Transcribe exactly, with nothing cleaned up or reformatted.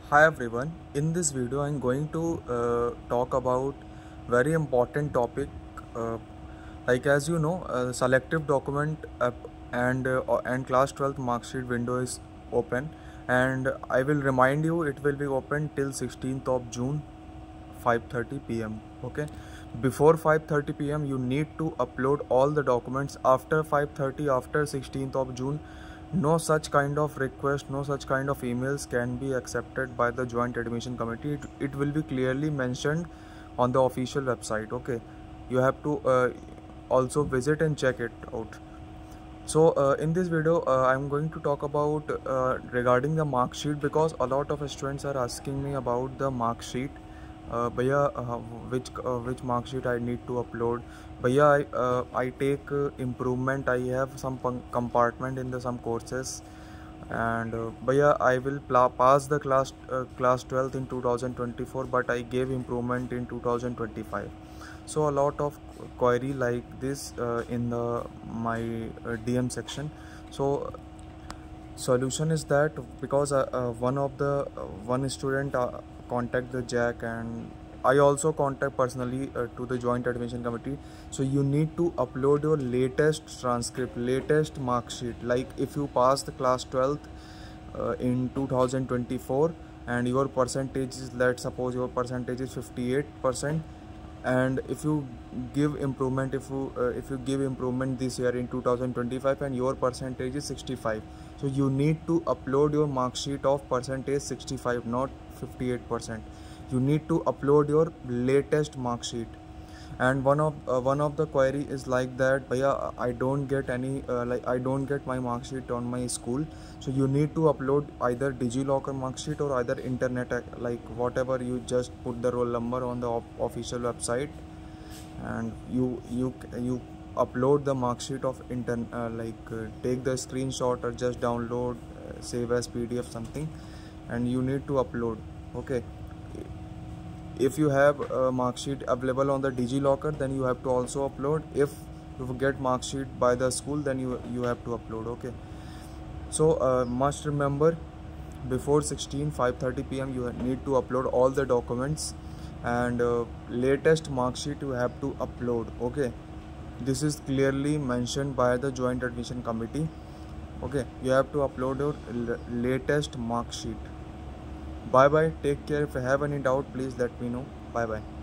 Hi everyone, in this video I'm going to uh, talk about very important topic uh, like as you know uh, selective document app and uh, and class twelfth marksheet window is open, and I will remind you it will be open till sixteenth of June five thirty p m Okay, before five thirty p m you need to upload all the documents. After five thirty, after sixteenth of June, no such kind of request, no such kind of emails can be accepted by the joint admission committee. it, it will be clearly mentioned on the official website. Okay, you have to uh, also visit and check it out. So uh, in this video uh, I'm going to talk about uh, regarding the mark sheet, because a lot of students are asking me about the mark sheet. uh, Bhaiya, uh, which uh, which mark sheet I need to upload. Bhaiya, I, uh, I take uh, improvement. I have some compartment in the some courses, and uh, Bhaiya, I will pass the class uh, class twelfth in two thousand twenty-four, but I gave improvement in two thousand twenty-five. So a lot of query like this uh, in the my uh, D M section. So solution is that because uh, uh, one of the uh, one student uh, contact the Jack, and I also contact personally uh, to the joint admission committee. So you need to upload your latest transcript, latest mark sheet. Like if you pass the class twelfth uh, in two thousand twenty-four and your percentage is, let's suppose your percentage is fifty-eight percent, and if you give improvement, if you uh, if you give improvement this year in two thousand twenty-five and your percentage is sixty-five, so you need to upload your mark sheet of percentage sixty-five, not fifty-eight percent. You need to upload your latest mark sheet. And one of uh, one of the query is like that, bhaiya, I don't get any uh, like I don't get my mark sheet on my school. So you need to upload either DigiLocker mark sheet or either internet, like whatever, you just put the roll number on the official website, and you you you upload the mark sheet of intern uh, like uh, take the screenshot or just download, uh, save as P D F something, and you need to upload. Okay, if you have a mark sheet available on the DigiLocker, then you have to also upload. If you get mark sheet by the school, then you you have to upload. Okay, so uh, must remember, before sixteen five thirty p m you need to upload all the documents, and uh, latest mark sheet you have to upload. Okay, this is clearly mentioned by the joint admission committee. Okay, you have to upload your latest mark sheet. Bye bye, take care. If you have any doubt, please let me know. Bye bye.